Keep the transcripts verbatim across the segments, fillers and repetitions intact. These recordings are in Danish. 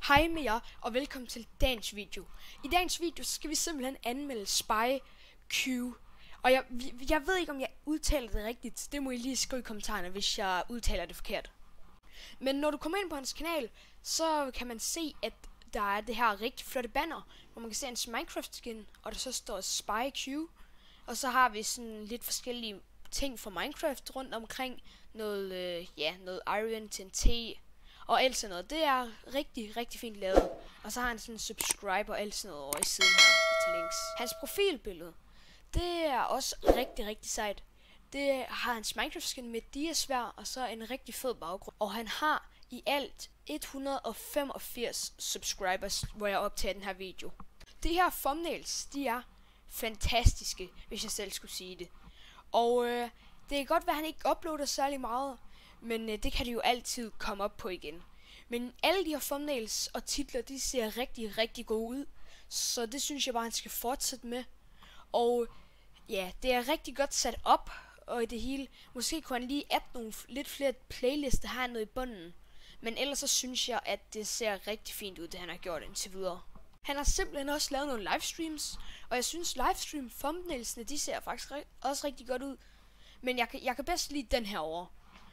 Hej med jer, og velkommen til dagens video. I dagens video skal vi simpelthen anmelde Spy Q. Og jeg, jeg ved ikke, om jeg udtaler det rigtigt. Det må I lige skrive i kommentarerne, hvis jeg udtaler det forkert. Men når du kommer ind på hans kanal, så kan man se, at der er det her rigtig flotte banner, hvor man kan se hans Minecraft skin, og der så står Spy Q. Og så har vi sådan lidt forskellige ting fra Minecraft rundt omkring. Noget, øh, ja, noget Iron, T N T og alt sådan noget. Det er rigtig, rigtig fint lavet. Og så har han sådan en subscribe og alt sådan noget over i siden her til links. Hans profilbillede, det er også rigtig, rigtig sejt. Det har hans Minecraft skin med diasvær og så en rigtig fed baggrund. Og han har i alt et hundrede og femogfirs subscribers, hvor jeg optager den her video. De her thumbnails, de er fantastiske, hvis jeg selv skulle sige det. Og øh, det kan godt være, at han ikke uploader særlig meget, men øh, det kan de jo altid komme op på igen. Men alle de her thumbnails og titler, de ser rigtig, rigtig gode ud. Så det synes jeg bare, han skal fortsætte med. Og ja, det er rigtig godt sat op og i det hele. Måske kunne han lige adde nogle lidt flere playlister hernede i bunden. Men ellers så synes jeg, at det ser rigtig fint ud, det han har gjort indtil videre. Han har simpelthen også lavet nogle livestreams, og jeg synes livestream thumbnailsene, de ser faktisk også rigtig godt ud. Men jeg kan, jeg kan bedst lide den her over.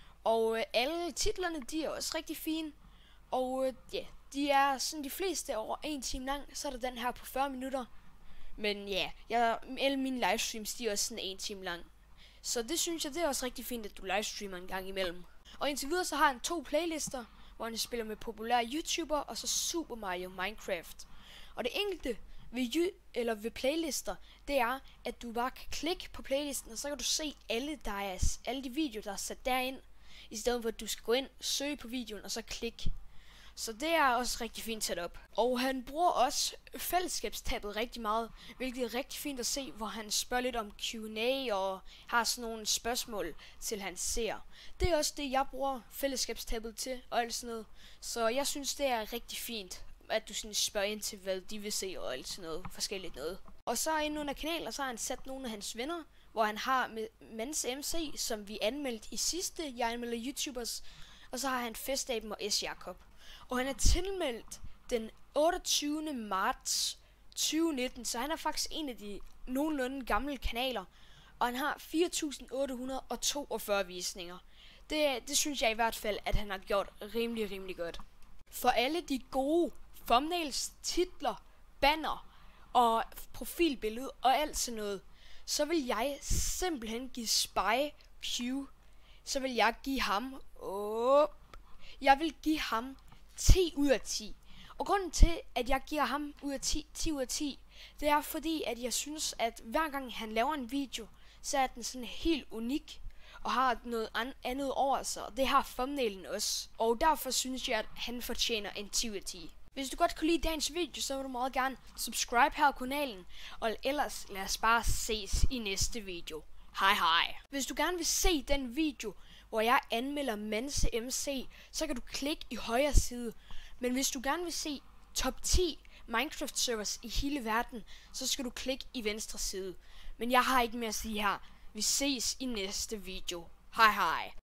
Og øh, alle titlerne, de er også rigtig fine. Og øh, ja, de er sådan de fleste over en time lang, så er der den her på fyrre minutter. Men ja, jeg, alle mine livestreams, de er også sådan en time lang. Så det synes jeg, det er også rigtig fint, at du livestreamer en gang imellem. Og indtil videre så har han to playlister, hvor han spiller med populære YouTuber og så Super Mario Minecraft. Og det enkelte ved, eller ved playlister, det er, at du bare kan klikke på playlisten, og så kan du se alle, der er, alle de videoer, der er sat derind, i stedet for at du skal gå ind, søge på videoen og så klikke. Så det er også rigtig fint sat op. Og han bruger også fællesskabstabet rigtig meget, hvilket er rigtig fint at se, hvor han spørger lidt om Q and A og har sådan nogle spørgsmål til hans seere. Det er også det, jeg bruger fællesskabstabet til og alt sådan noget. Så jeg synes, det er rigtig fint, at du sådan spørger ind til, hvad de vil se og alt sådan noget forskelligt noget. Og så inde under kanalen, så har han sat nogle af hans venner, hvor han har med Mans M C, som vi anmeldte i sidste Jeg Anmelder YouTubers, og så har han Festaben og S. Jakob. Og han er tilmeldt den otteogtyvende marts tyve nitten, så han er faktisk en af de nogenlunde gamle kanaler, og han har fire tusind otte hundrede og toogfyrre visninger. Det, det synes jeg i hvert fald, at han har gjort rimelig, rimelig godt. For alle de gode thumbnails, titler, banner og profilbillede og alt sådan noget, så vil jeg simpelthen give Spy Q, så vil jeg give ham, åh, jeg vil give ham ti ud af ti. Og grunden til, at jeg giver ham ud af ti, ti ud af ti, det er fordi, at jeg synes, at hver gang han laver en video, så er den sådan helt unik og har noget an- andet over sig. Det har thumbnailen også. Og derfor synes jeg, at han fortjener en ti ud af ti. Hvis du godt kunne lide dagens video, så vil du meget gerne subscribe her på kanalen. Og ellers lad os bare ses i næste video. Hej hej. Hvis du gerne vil se den video, hvor jeg anmelder Mans M C, så kan du klikke i højre side. Men hvis du gerne vil se top ti Minecraft servers i hele verden, så skal du klikke i venstre side. Men jeg har ikke mere at sige her. Vi ses i næste video. Hej hej.